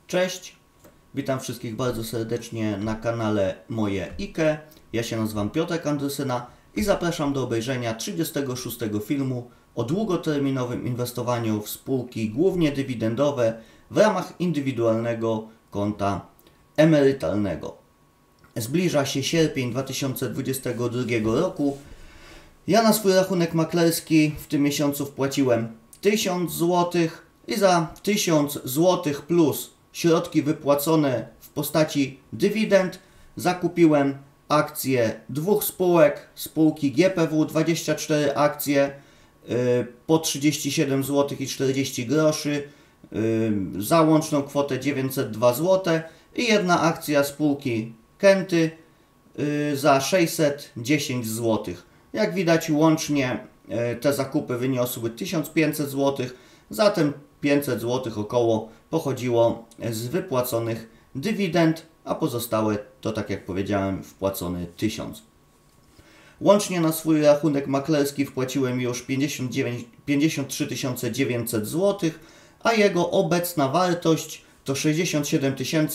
Cześć, witam wszystkich bardzo serdecznie na kanale Moje IKE. Ja się nazywam Piotrek Andrysyna i zapraszam do obejrzenia 36 filmu o długoterminowym inwestowaniu w spółki głównie dywidendowe w ramach indywidualnego konta emerytalnego. Zbliża się sierpień 2022 roku. Ja na swój rachunek maklerski w tym miesiącu wpłaciłem 1000 zł i za 1000 zł plus środki wypłacone w postaci dywidend zakupiłem akcje dwóch spółek, spółki GPW, 24 akcje po 37 zł i 40 groszy za łączną kwotę 902 zł i jedna akcja spółki Kenty za 610 zł. Jak widać, łącznie te zakupy wyniosły 1500 zł, zatem 500 zł około pochodziło z wypłaconych dywidend, a pozostałe to, tak jak powiedziałem, wpłacony 1000. Łącznie na swój rachunek maklerski wpłaciłem już 53 900 zł, a jego obecna wartość to 67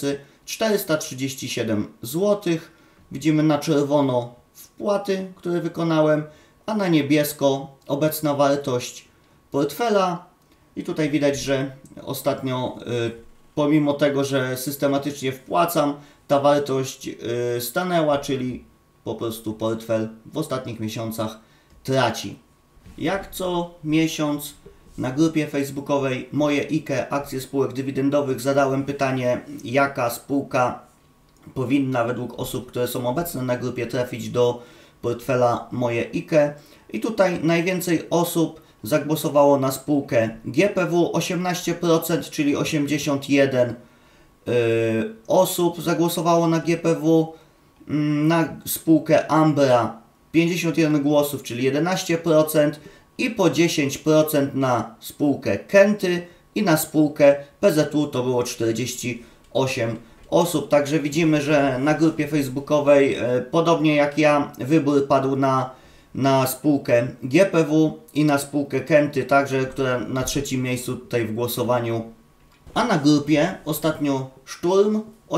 437 zł. Widzimy na czerwono wpłaty, które wykonałem, a na niebiesko obecna wartość portfela. I tutaj widać, że ostatnio, pomimo tego, że systematycznie wpłacam, ta wartość stanęła, czyli po prostu portfel w ostatnich miesiącach traci. Jak co miesiąc na grupie facebookowej Moje IKE akcje spółek dywidendowych zadałem pytanie, jaka spółka powinna według osób, które są obecne na grupie, trafić do portfela Moje IKE. I tutaj najwięcej osób zagłosowało na spółkę GPW, 18%, czyli 81 osób zagłosowało na GPW, na spółkę Ambra 51 głosów, czyli 11% i po 10% na spółkę Kenty i na spółkę PZU to było 48 osób. Także widzimy, że na grupie facebookowej, podobnie jak ja, wybór padł na spółkę GPW i na spółkę Kenty, także która na trzecim miejscu tutaj w głosowaniu. A na grupie ostatnio szturm,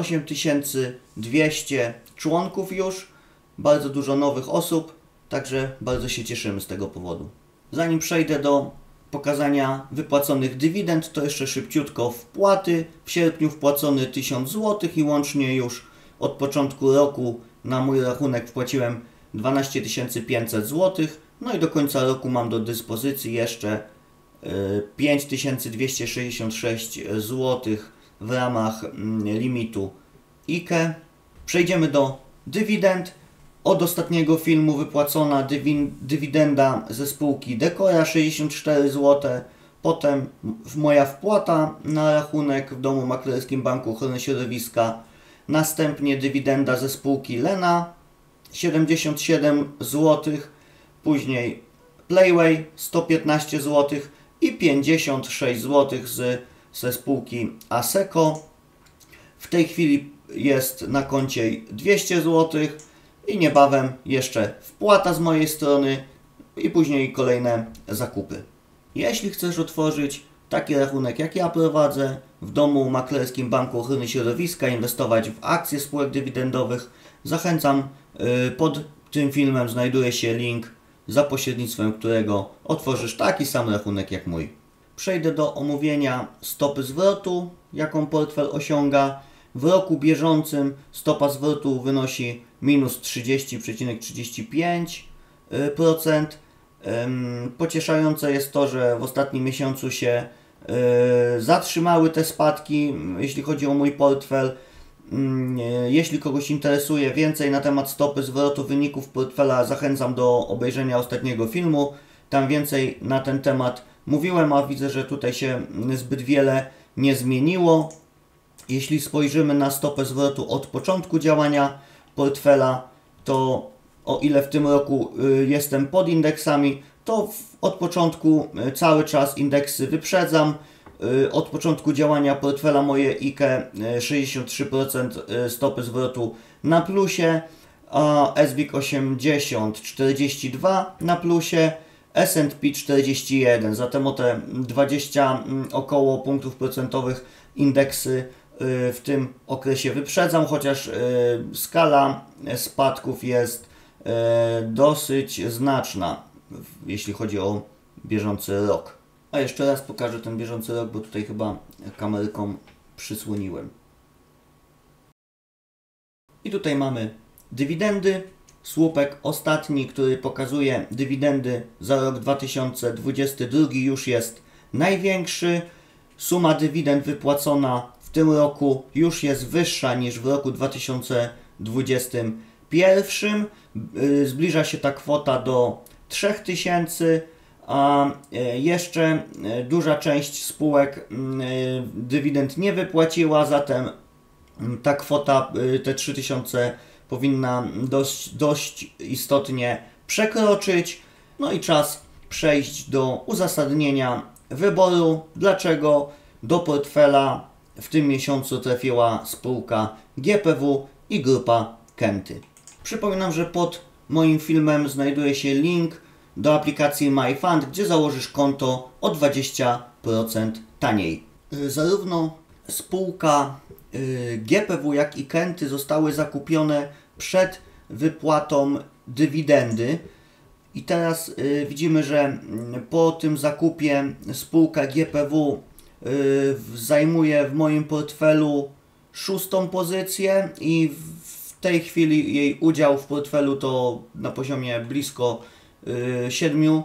8200 członków już, bardzo dużo nowych osób, także bardzo się cieszymy z tego powodu. Zanim przejdę do pokazania wypłaconych dywidend, to jeszcze szybciutko wpłaty. W sierpniu wpłacony 1000 zł i łącznie już od początku roku na mój rachunek wpłaciłem 12 500 zł. No i do końca roku mam do dyspozycji jeszcze 5266 zł w ramach limitu IKE. Przejdziemy do dywidend. Od ostatniego filmu wypłacona dywidenda ze spółki Dekora 64 zł. Potem moja wpłata na rachunek w domu maklerskim Banku Ochrony Środowiska. Następnie dywidenda ze spółki Lena 77 zł. Później Playway 115 zł i 56 zł ze spółki Asseco. W tej chwili jest na koncie 200 zł i niebawem jeszcze wpłata z mojej strony i później kolejne zakupy. Jeśli chcesz otworzyć taki rachunek jak ja prowadzę w domu maklerskim Banku Ochrony Środowiska, inwestować w akcje spółek dywidendowych, zachęcam. Pod tym filmem znajduje się link, za pośrednictwem którego otworzysz taki sam rachunek jak mój. Przejdę do omówienia stopy zwrotu, jaką portfel osiąga. W roku bieżącym stopa zwrotu wynosi minus 30,35%. Pocieszające jest to, że w ostatnim miesiącu się zatrzymały te spadki, jeśli chodzi o mój portfel. Jeśli kogoś interesuje więcej na temat stopy zwrotu wyników portfela, zachęcam do obejrzenia ostatniego filmu. Tam więcej na ten temat mówiłem, a widzę, że tutaj się zbyt wiele nie zmieniło. Jeśli spojrzymy na stopę zwrotu od początku działania portfela, to o ile w tym roku jestem pod indeksami, to od początku cały czas indeksy wyprzedzam. Od początku działania portfela Moje IKE 63% stopy zwrotu na plusie, a SBIG 80 42 na plusie, S&P 41, zatem o te 20 około punktów procentowych indeksy w tym okresie wyprzedzał, chociaż skala spadków jest dosyć znaczna, jeśli chodzi o bieżący rok. A jeszcze raz pokażę ten bieżący rok, bo tutaj chyba kamerką przysłoniłem. I tutaj mamy dywidendy. Słupek ostatni, który pokazuje dywidendy za rok 2022, już jest największy. Suma dywidend wypłacona w tym roku już jest wyższa niż w roku 2021. Zbliża się ta kwota do 3000, a jeszcze duża część spółek dywidend nie wypłaciła, zatem ta kwota, te 3000, powinna dość istotnie przekroczyć. No i czas przejść do uzasadnienia wyboru, dlaczego do portfela w tym miesiącu trafiła spółka GPW i grupa Kenty. Przypominam, że pod moim filmem znajduje się link do aplikacji MyFund, gdzie założysz konto o 20% taniej. Zarówno spółka GPW, jak i Kenty zostały zakupione przed wypłatą dywidendy. I teraz widzimy, że po tym zakupie spółka GPW zajmuje w moim portfelu 6. pozycję i w tej chwili jej udział w portfelu to na poziomie blisko 7%.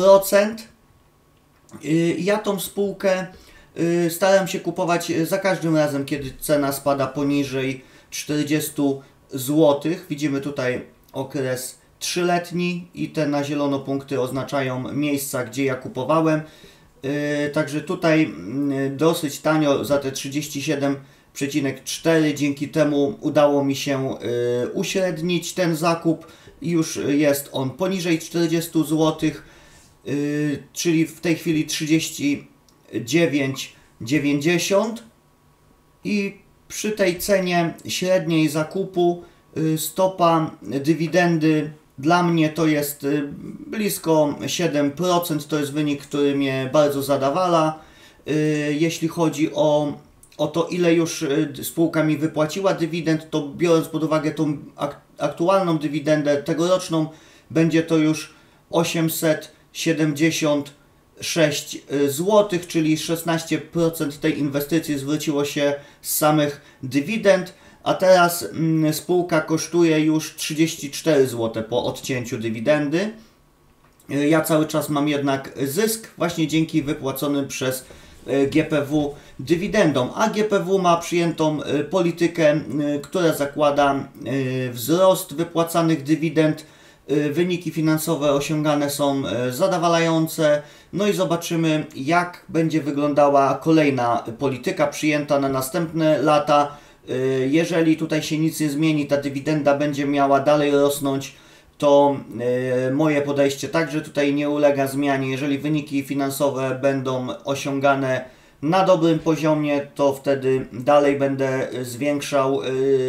Ja tą spółkę staram się kupować za każdym razem, kiedy cena spada poniżej 40 zł. Widzimy tutaj okres 3-letni i te na zielono punkty oznaczają miejsca, gdzie ja kupowałem. Także tutaj dosyć tanio za te 37,4. Dzięki temu udało mi się uśrednić ten zakup. Już jest on poniżej 40 zł, czyli w tej chwili 39,90 i przy tej cenie średniej zakupu stopa dywidendy dla mnie to jest blisko 7%. To jest wynik, który mnie bardzo zadawala. Jeśli chodzi o to, ile już spółka mi wypłaciła dywidend, to biorąc pod uwagę tą aktualną dywidendę tegoroczną, będzie to już 876 zł, czyli 16% tej inwestycji zwróciło się z samych dywidend, a teraz spółka kosztuje już 34 zł po odcięciu dywidendy. Ja cały czas mam jednak zysk właśnie dzięki wypłaconym przez GPW dywidendom, a GPW ma przyjętą politykę, która zakłada wzrost wypłacanych dywidend. Wyniki finansowe osiągane są zadowalające. No i zobaczymy, jak będzie wyglądała kolejna polityka przyjęta na następne lata. Jeżeli tutaj się nic nie zmieni, ta dywidenda będzie miała dalej rosnąć, to moje podejście także tutaj nie ulega zmianie. Jeżeli wyniki finansowe będą osiągane na dobrym poziomie, to wtedy dalej będę zwiększał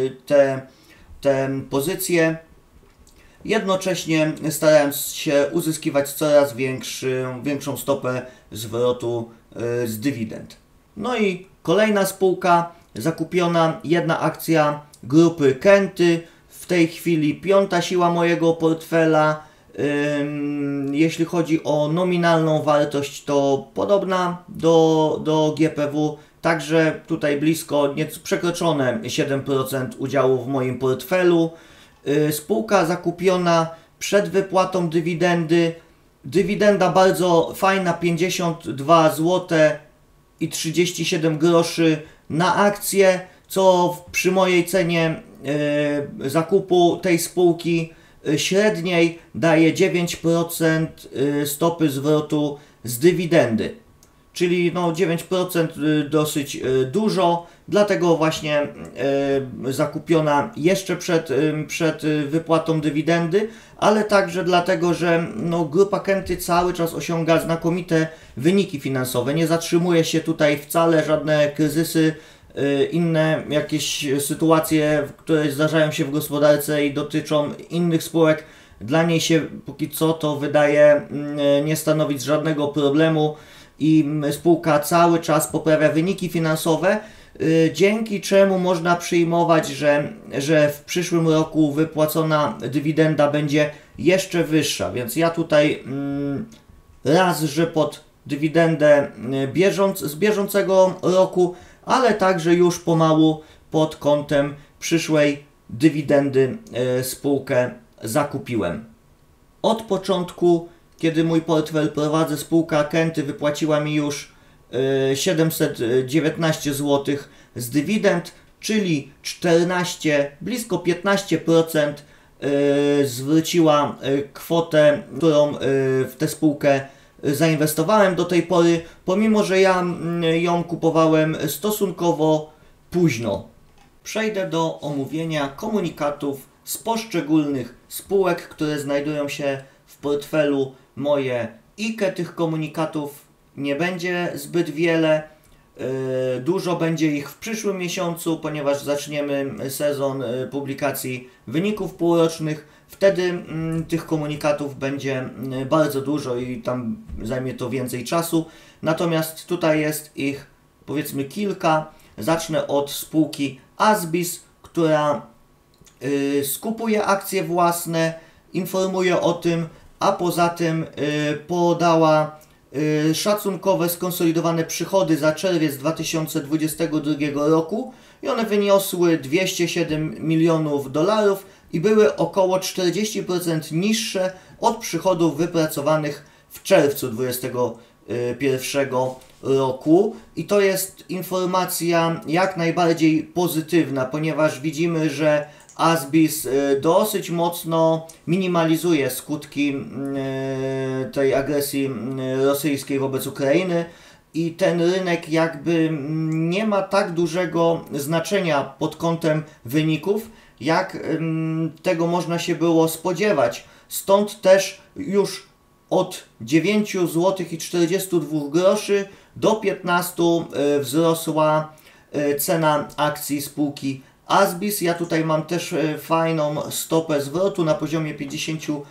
te pozycje, jednocześnie starając się uzyskiwać coraz większą stopę zwrotu z dywidend. No i kolejna spółka zakupiona, jedna akcja grupy Kenty, w tej chwili 5. siła mojego portfela. Jeśli chodzi o nominalną wartość, to podobna do GPW, także tutaj blisko, nieco przekroczone 7% udziału w moim portfelu. Spółka zakupiona przed wypłatą dywidendy. Dywidenda bardzo fajna, 52 zł i 37 groszy na akcję, co przy mojej cenie zakupu tej spółki średniej daje 9% stopy zwrotu z dywidendy. Czyli no 9% dosyć dużo, dlatego właśnie zakupiona jeszcze przed wypłatą dywidendy, ale także dlatego, że no, grupa Kenty cały czas osiąga znakomite wyniki finansowe. Nie zatrzymuje się tutaj wcale, żadne kryzysy, inne jakieś sytuacje, które zdarzają się w gospodarce i dotyczą innych spółek, dla niej się póki co to wydaje nie stanowić żadnego problemu i spółka cały czas poprawia wyniki finansowe. dzięki czemu można przyjmować, że w przyszłym roku wypłacona dywidenda będzie jeszcze wyższa. Więc ja tutaj raz, że pod dywidendę z bieżącego roku, ale także już pomału pod kątem przyszłej dywidendy spółkę zakupiłem. Od początku, kiedy mój portfel prowadzę, spółka Kęty wypłaciła mi już 719 zł z dywidend, czyli 14, blisko 15% zwróciła kwotę, którą w tę spółkę zainwestowałem do tej pory, pomimo że ja ją kupowałem stosunkowo późno. Przejdę do omówienia komunikatów z poszczególnych spółek, które znajdują się w portfelu moje IKE. Tych komunikatów nie będzie zbyt wiele. Dużo będzie ich w przyszłym miesiącu, ponieważ zaczniemy sezon publikacji wyników półrocznych. Wtedy tych komunikatów będzie bardzo dużo i tam zajmie to więcej czasu. Natomiast tutaj jest ich powiedzmy kilka. Zacznę od spółki ASBIS, która skupuje akcje własne, informuje o tym, a poza tym podała szacunkowe skonsolidowane przychody za czerwiec 2022 roku i one wyniosły 207 milionów dolarów i były około 40% niższe od przychodów wypracowanych w czerwcu 2021 roku. I to jest informacja jak najbardziej pozytywna, ponieważ widzimy, że ASBIS dosyć mocno minimalizuje skutki tej agresji rosyjskiej wobec Ukrainy i ten rynek jakby nie ma tak dużego znaczenia pod kątem wyników, jak tego można się było spodziewać. Stąd też już od 9,42 zł do 15 wzrosła cena akcji spółki ASBIS. Ja tutaj mam też fajną stopę zwrotu na poziomie 55%,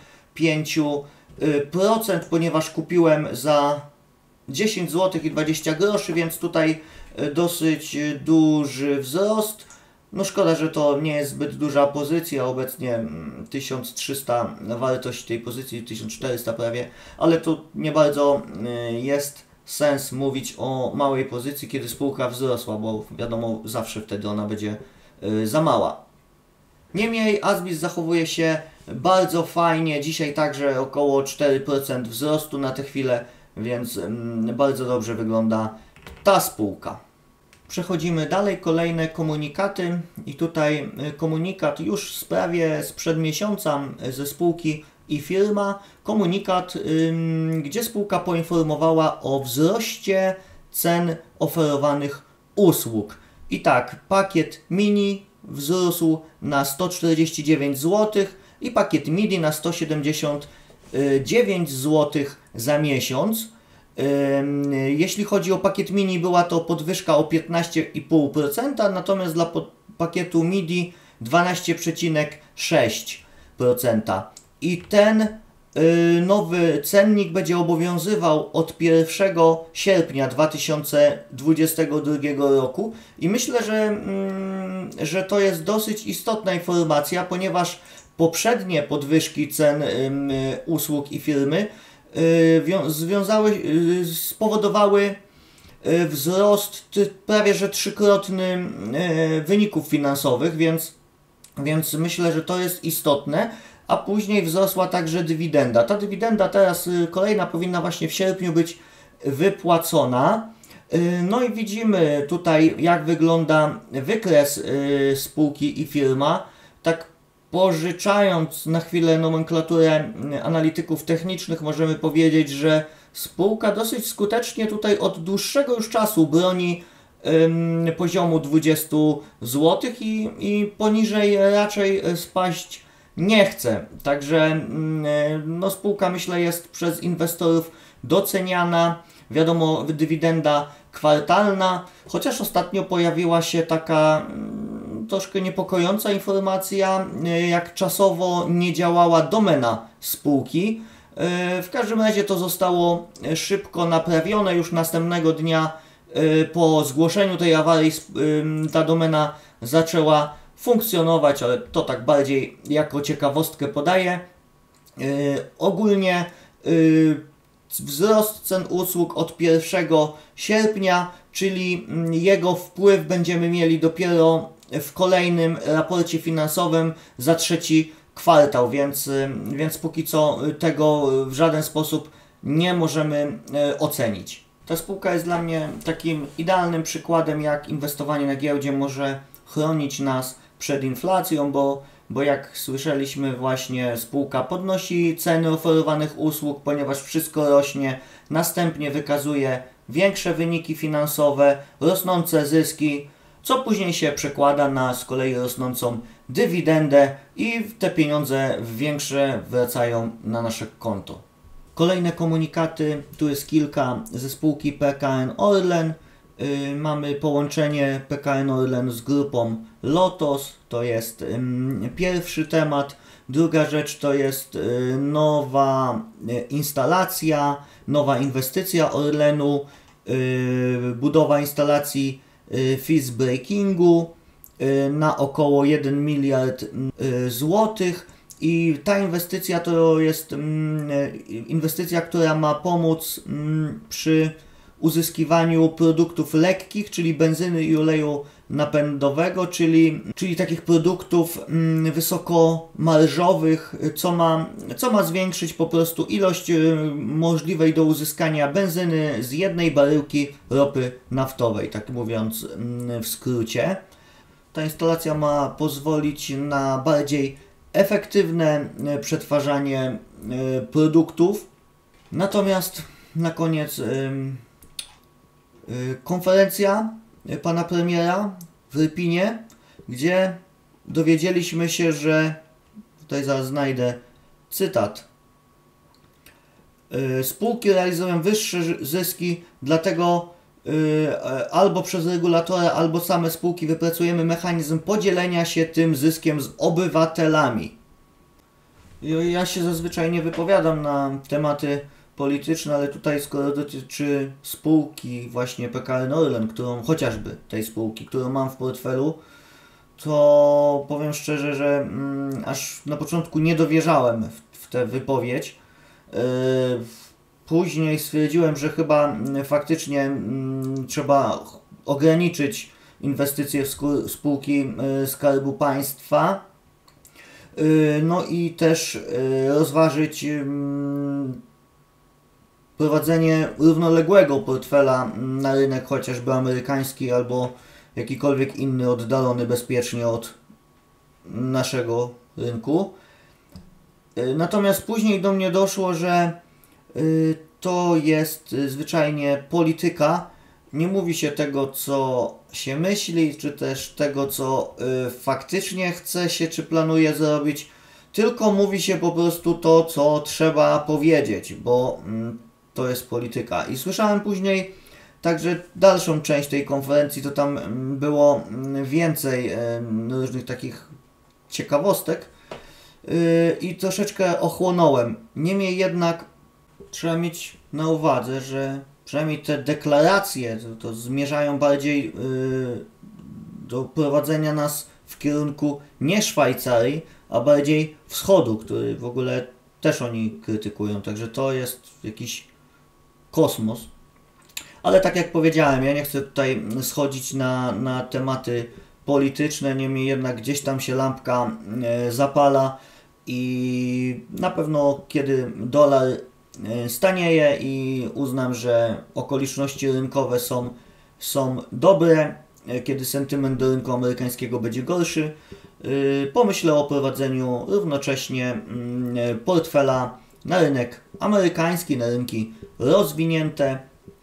ponieważ kupiłem za 10 zł i 20 groszy, więc tutaj dosyć duży wzrost. No szkoda, że to nie jest zbyt duża pozycja, obecnie 1300 wartość tej pozycji, 1400 prawie, ale tu nie bardzo jest sens mówić o małej pozycji, kiedy spółka wzrosła, bo wiadomo, zawsze wtedy ona będzie za mała. Niemniej ASBIS zachowuje się bardzo fajnie, dzisiaj także około 4% wzrostu na tę chwilę, więc bardzo dobrze wygląda ta spółka. Przechodzimy dalej, kolejne komunikaty i tutaj komunikat już prawie sprzed miesiąca ze spółki iFirma. Komunikat, gdzie spółka poinformowała o wzroście cen oferowanych usług. I tak, pakiet mini wzrósł na 149 zł i pakiet midi na 179 zł za miesiąc. Jeśli chodzi o pakiet mini, była to podwyżka o 15,5%, natomiast dla pakietu MIDI 12,6%. I ten nowy cennik będzie obowiązywał od 1 sierpnia 2022 roku i myślę, że to jest dosyć istotna informacja, ponieważ poprzednie podwyżki cen usług i firmy spowodowały wzrost prawie że trzykrotny wyników finansowych, więc myślę, że to jest istotne, a później wzrosła także dywidenda. Ta dywidenda teraz kolejna powinna właśnie w sierpniu być wypłacona. No i widzimy tutaj, jak wygląda wykres spółki iFirma. Tak pożyczając na chwilę nomenklaturę analityków technicznych, możemy powiedzieć, że spółka dosyć skutecznie tutaj od dłuższego już czasu broni poziomu 20 zł i poniżej raczej spaść nie chce. Także no, spółka, myślę, jest przez inwestorów doceniana. Wiadomo, dywidenda kwartalna, chociaż ostatnio pojawiła się taka troszkę niepokojąca informacja, jak czasowo nie działała domena spółki. W każdym razie to zostało szybko naprawione. Już następnego dnia Po zgłoszeniu tej awarii ta domena zaczęła funkcjonować, ale to tak bardziej jako ciekawostkę podaję. Ogólnie wzrost cen usług od 1 sierpnia, czyli jego wpływ będziemy mieli dopiero w kolejnym raporcie finansowym za 3. kwartał, więc póki co tego w żaden sposób nie możemy ocenić. Ta spółka jest dla mnie takim idealnym przykładem, jak inwestowanie na giełdzie może chronić nas przed inflacją, bo jak słyszeliśmy, właśnie spółka podnosi ceny oferowanych usług, ponieważ wszystko rośnie, następnie wykazuje większe wyniki finansowe, rosnące zyski, co później się przekłada na z kolei rosnącą dywidendę i te pieniądze większe wracają na nasze konto. Kolejne komunikaty, tu jest kilka ze spółki PKN Orlen. Mamy połączenie PKN Orlen z grupą Lotos, to jest pierwszy temat. Druga rzecz to jest nowa instalacja, nowa inwestycja Orlenu, budowa instalacji fizz breakingu na około 1 miliard złotych. I ta inwestycja to jest inwestycja, która ma pomóc przy uzyskiwaniu produktów lekkich, czyli benzyny i oleju napędowego, czyli takich produktów wysokomarżowych, co ma zwiększyć po prostu ilość możliwej do uzyskania benzyny z jednej baryłki ropy naftowej, tak mówiąc w skrócie. Ta instalacja ma pozwolić na bardziej efektywne przetwarzanie produktów. Natomiast na koniec konferencja pana premiera w Rypinie, gdzie dowiedzieliśmy się, że tutaj zaraz znajdę cytat. Spółki realizują wyższe zyski, dlatego albo przez regulatora, albo same spółki wypracujemy mechanizm podzielenia się tym zyskiem z obywatelami. Ja się zazwyczaj nie wypowiadam na tematy polityczne, ale tutaj skoro dotyczy spółki właśnie PKN Orlen, chociażby tej spółki, którą mam w portfelu, to powiem szczerze, że aż na początku nie dowierzałem w tę wypowiedź. Później stwierdziłem, że chyba faktycznie trzeba ograniczyć inwestycje w spółki Skarbu Państwa, no i też rozważyć prowadzenie równoległego portfela na rynek, chociażby amerykański albo jakikolwiek inny oddalony bezpiecznie od naszego rynku. Natomiast później do mnie doszło, że to jest zwyczajnie polityka. Nie mówi się tego, co się myśli, czy też tego, co faktycznie chce się, czy planuje zrobić, tylko mówi się po prostu to, co trzeba powiedzieć, bo to jest polityka. I słyszałem później także dalszą część tej konferencji, to tam było więcej różnych takich ciekawostek i troszeczkę ochłonąłem. Niemniej jednak trzeba mieć na uwadze, że przynajmniej te deklaracje to zmierzają bardziej do prowadzenia nas w kierunku nie Szwajcarii, a bardziej wschodu, który w ogóle też oni krytykują. Także to jest jakiś kosmos. Ale tak jak powiedziałem, ja nie chcę tutaj schodzić na tematy polityczne, niemniej jednak gdzieś tam się zapala i na pewno kiedy dolar stanieje i uznam, że okoliczności rynkowe są dobre, kiedy sentyment do rynku amerykańskiego będzie gorszy, pomyślę o prowadzeniu równocześnie portfela na rynek amerykański, na rynki rozwinięte,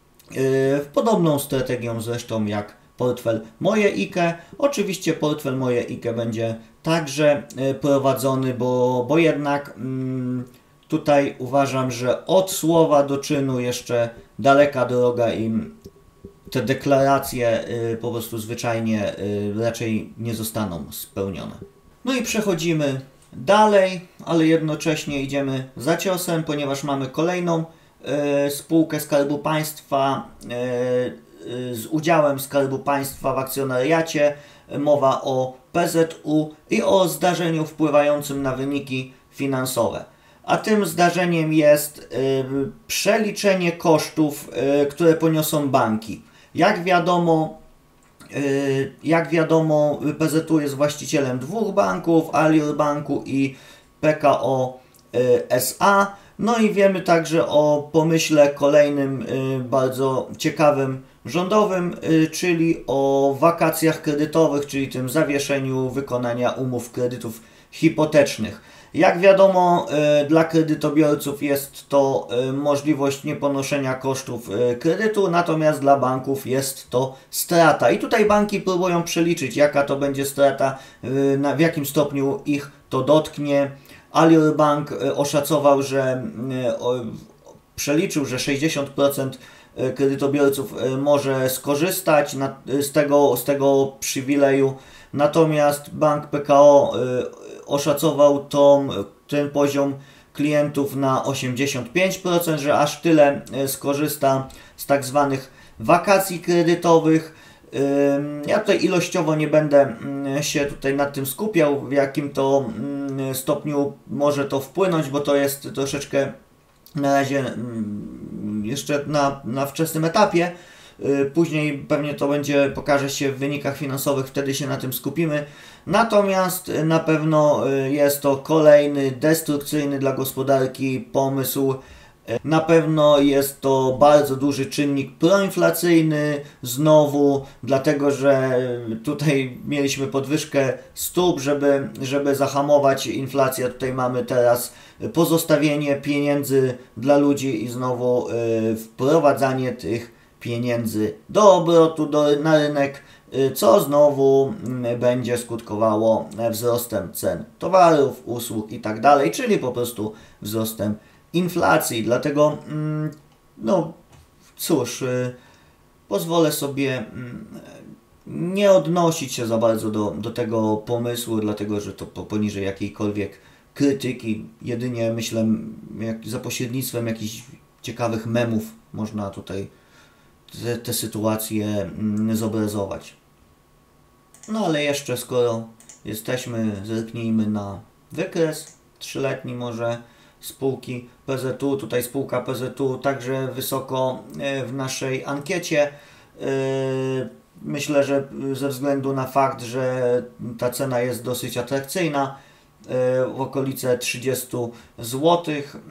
podobną strategią zresztą jak portfel Moje IKE. Oczywiście portfel Moje IKE będzie także prowadzony, bo jednak tutaj uważam, że od słowa do czynu jeszcze daleka droga i te deklaracje po prostu zwyczajnie raczej nie zostaną spełnione. No i przechodzimy dalej, ale jednocześnie idziemy za ciosem, ponieważ mamy kolejną spółkę Skarbu Państwa, z udziałem Skarbu Państwa w akcjonariacie. Mowa o PZU i o zdarzeniu wpływającym na wyniki finansowe. A tym zdarzeniem jest przeliczenie kosztów, które poniosą banki. Jak wiadomo, PZU jest właścicielem dwóch banków, Alior Banku i PKO SA. No i wiemy także o pomyśle kolejnym bardzo ciekawym rządowym, czyli o wakacjach kredytowych, czyli tym zawieszeniu wykonania umów kredytów hipotecznych. Jak wiadomo, dla kredytobiorców jest to możliwość nieponoszenia kosztów kredytu, natomiast dla banków jest to strata. I tutaj banki próbują przeliczyć, jaka to będzie strata, w jakim stopniu ich to dotknie. Alior Bank oszacował, przeliczył, że 60% kredytobiorców może skorzystać z tego przywileju, natomiast bank PKO oszacował ten poziom klientów na 85%, że aż tyle skorzysta z tak zwanych wakacji kredytowych. Ja tutaj ilościowo nie będę się tutaj nad tym skupiał, w jakim to stopniu może to wpłynąć, bo to jest troszeczkę na razie jeszcze na wczesnym etapie. Później pewnie to pokaże się w wynikach finansowych, wtedy się na tym skupimy. Natomiast na pewno jest to kolejny destrukcyjny dla gospodarki pomysł. Na pewno jest to bardzo duży czynnik proinflacyjny, znowu, dlatego że tutaj mieliśmy podwyżkę stóp, żeby zahamować inflację. Tutaj mamy teraz pozostawienie pieniędzy dla ludzi i znowu wprowadzanie tych pieniędzy do obrotu, na rynek, co znowu będzie skutkowało wzrostem cen towarów, usług i tak dalej, czyli po prostu wzrostem inflacji. Dlatego, no cóż, pozwolę sobie nie odnosić się za bardzo do tego pomysłu, dlatego że to poniżej jakiejkolwiek krytyki. Jedynie myślę, za pośrednictwem jakichś ciekawych memów można tutaj te sytuacje zobrazować. No ale jeszcze, skoro jesteśmy, zerknijmy na wykres 3-letni może spółki PZU. Tutaj spółka PZU także wysoko w naszej ankiecie. Myślę, że ze względu na fakt, że ta cena jest dosyć atrakcyjna, w okolice 30 zł.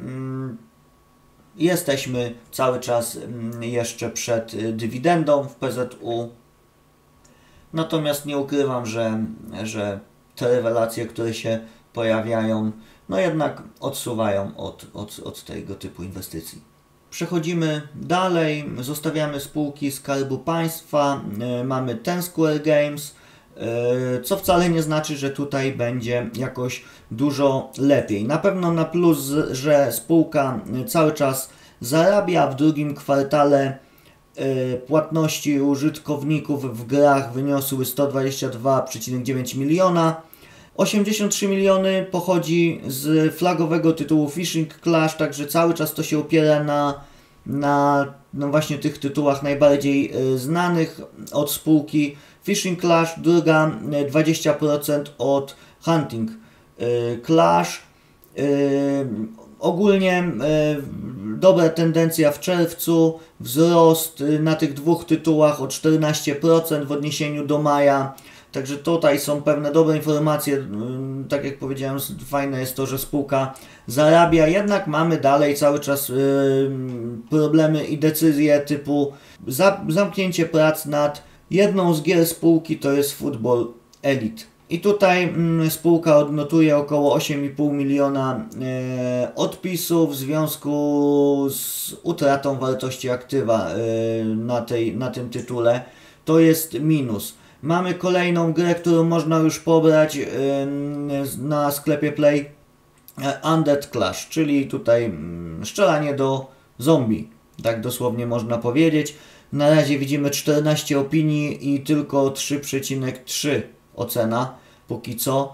Jesteśmy cały czas jeszcze przed dywidendą w PZU. Natomiast nie ukrywam, że te rewelacje, które się pojawiają, no jednak odsuwają od tego typu inwestycji. Przechodzimy dalej, zostawiamy spółki Skarbu Państwa, mamy Ten Square Games, co wcale nie znaczy, że tutaj będzie jakoś dużo lepiej. Na pewno na plus, że spółka cały czas zarabia. W drugim kwartale płatności użytkowników w grach wyniosły 122,9 miliona. 83 miliony pochodzi z flagowego tytułu Fishing Clash, także cały czas to się opiera na właśnie tych tytułach najbardziej znanych od spółki Fishing Clash, druga 20% od Hunting Clash. Ogólnie dobra tendencja w czerwcu, wzrost na tych dwóch tytułach o 14% w odniesieniu do maja. Także tutaj są pewne dobre informacje. Tak jak powiedziałem, fajne jest to, że spółka zarabia, jednak mamy dalej cały czas problemy i decyzje typu zamknięcie prac nad jedną z gier spółki, to jest Football Elite. I tutaj spółka odnotuje około 8,5 miliona odpisów w związku z utratą wartości aktywa na tym tytule. To jest minus. Mamy kolejną grę, którą można już pobrać na sklepie Play, Undead Clash, czyli tutaj strzelanie do zombie, tak dosłownie można powiedzieć. Na razie widzimy 14 opinii i tylko 3,3 ocena póki co.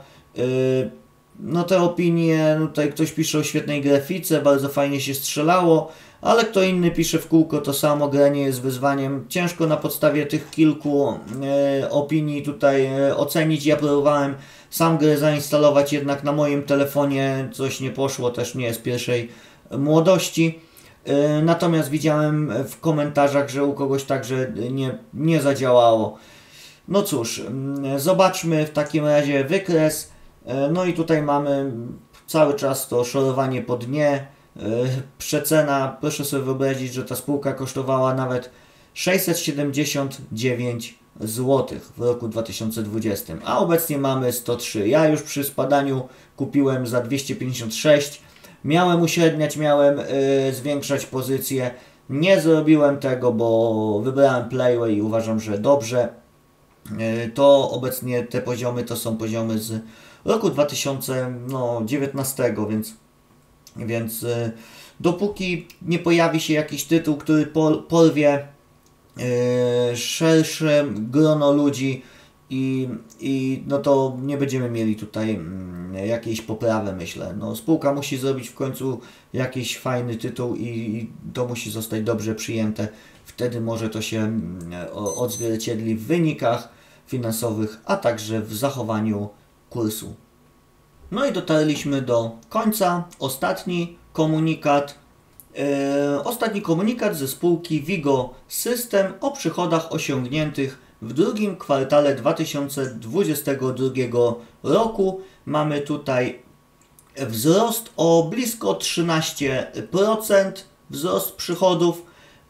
No te opinie, tutaj ktoś pisze o świetnej grafice, bardzo fajnie się strzelało, ale kto inny pisze w kółko to samo, granie jest wyzwaniem. Ciężko na podstawie tych kilku opinii tutaj ocenić. Ja próbowałem sam grę zainstalować, jednak na moim telefonie coś nie poszło, też nie jest pierwszej młodości. Natomiast widziałem w komentarzach, że u kogoś także nie zadziałało. No cóż, zobaczmy w takim razie wykres. No i tutaj mamy cały czas to szorowanie po dnie. Przecena, proszę sobie wyobrazić, że ta spółka kosztowała nawet 679 zł w roku 2020, a obecnie mamy 103. Ja już przy spadaniu kupiłem za 256. Miałem uśredniać, miałem zwiększać pozycję. Nie zrobiłem tego, bo wybrałem Playway i uważam, że dobrze. To obecnie te poziomy to są poziomy z roku 2019, więc dopóki nie pojawi się jakiś tytuł, który porwie szersze grono ludzi i no to nie będziemy mieli tutaj jakiejś poprawy, myślę. No, spółka musi zrobić w końcu jakiś fajny tytuł i to musi zostać dobrze przyjęte. Wtedy może to się odzwierciedli w wynikach finansowych, a także w zachowaniu kursu. No i dotarliśmy do końca. Ostatni komunikat ze spółki Vigo System o przychodach osiągniętych w drugim kwartale 2022 roku. Mamy tutaj wzrost o blisko 13%, wzrost przychodów.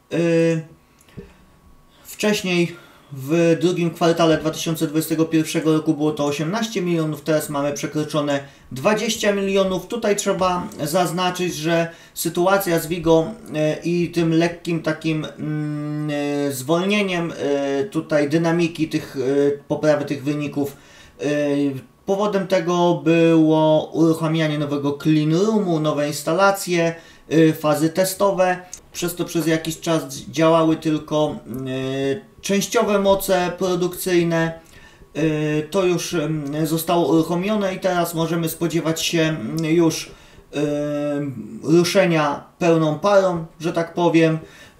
Wcześniej w drugim kwartale 2021 roku było to 18 milionów, teraz mamy przekroczone 20 milionów. Tutaj trzeba zaznaczyć, że sytuacja z Vigo i tym lekkim takim zwolnieniem tutaj dynamiki poprawy tych wyników, powodem tego było uruchamianie nowego clean roomu, nowe instalacje, fazy testowe. Przez to przez jakiś czas działały tylko częściowe moce produkcyjne. To już zostało uruchomione i teraz możemy spodziewać się już ruszenia pełną parą, że tak powiem.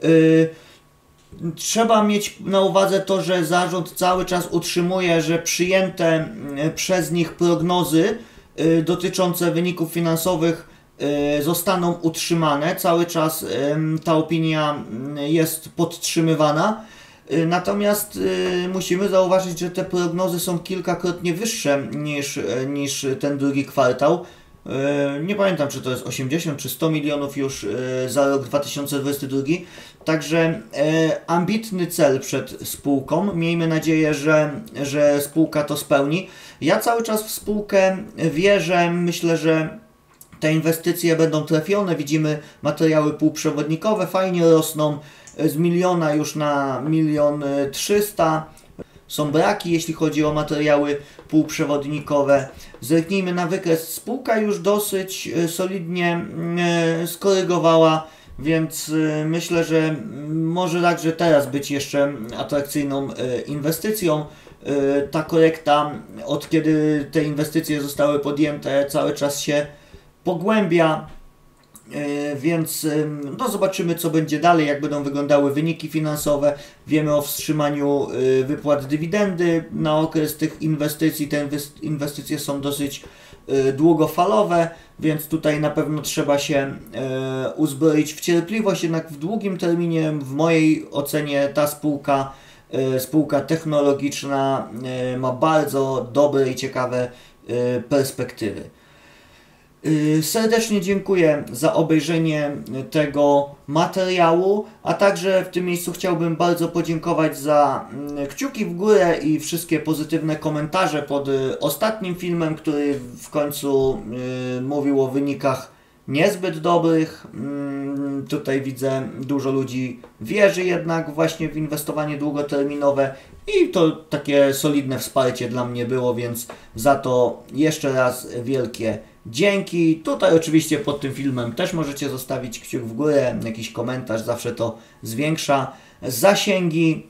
Trzeba mieć na uwadze to, że zarząd cały czas utrzymuje, że przyjęte przez nich prognozy dotyczące wyników finansowych zostaną utrzymane. Cały czas ta opinia jest podtrzymywana. Natomiast musimy zauważyć, że te prognozy są kilkakrotnie wyższe niż ten drugi kwartał. Nie pamiętam, czy to jest 80 czy 100 milionów już za rok 2022. Także ambitny cel przed spółką. Miejmy nadzieję, że spółka to spełni. Ja cały czas w spółkę wierzę. Myślę, że te inwestycje będą trafione. Widzimy materiały półprzewodnikowe, fajnie rosną z 1 miliona już na 1 300 000. Są braki, jeśli chodzi o materiały półprzewodnikowe. Zerknijmy na wykres. Spółka już dosyć solidnie skorygowała, więc myślę, że może także teraz być jeszcze atrakcyjną inwestycją. Ta korekta, od kiedy te inwestycje zostały podjęte, cały czas się pogłębia, więc no zobaczymy, co będzie dalej, jak będą wyglądały wyniki finansowe. Wiemy o wstrzymaniu wypłat dywidendy na okres tych inwestycji. Te inwestycje są dosyć długofalowe, więc tutaj na pewno trzeba się uzbroić w cierpliwość, jednak w długim terminie, w mojej ocenie, ta spółka technologiczna ma bardzo dobre i ciekawe perspektywy. Serdecznie dziękuję za obejrzenie tego materiału, a także w tym miejscu chciałbym bardzo podziękować za kciuki w górę i wszystkie pozytywne komentarze pod ostatnim filmem, który w końcu mówił o wynikach niezbyt dobrych. Tutaj widzę, dużo ludzi wierzy jednak właśnie w inwestowanie długoterminowe i to takie solidne wsparcie dla mnie było, więc za to jeszcze raz wielkie dzięki. Tutaj oczywiście pod tym filmem też możecie zostawić kciuk w górę, jakiś komentarz, zawsze to zwiększa zasięgi.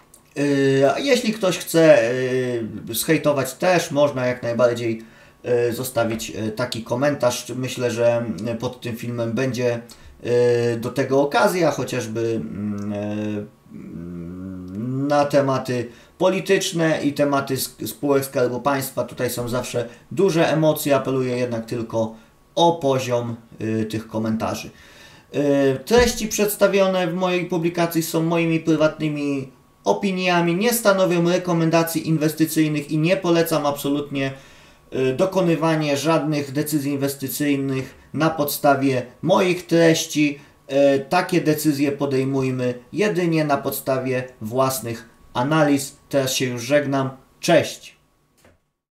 Jeśli ktoś chce zhejtować, też można jak najbardziej zostawić taki komentarz. Myślę, że pod tym filmem będzie do tego okazja, chociażby na tematy polityczne i tematy spółek Skarbu Państwa. Tutaj są zawsze duże emocje, apeluję jednak tylko o poziom tych komentarzy. Treści przedstawione w mojej publikacji są moimi prywatnymi opiniami, nie stanowią rekomendacji inwestycyjnych i nie polecam absolutnie dokonywania żadnych decyzji inwestycyjnych na podstawie moich treści. Takie decyzje podejmujmy jedynie na podstawie własnych analiz. Teraz się już żegnam. Cześć!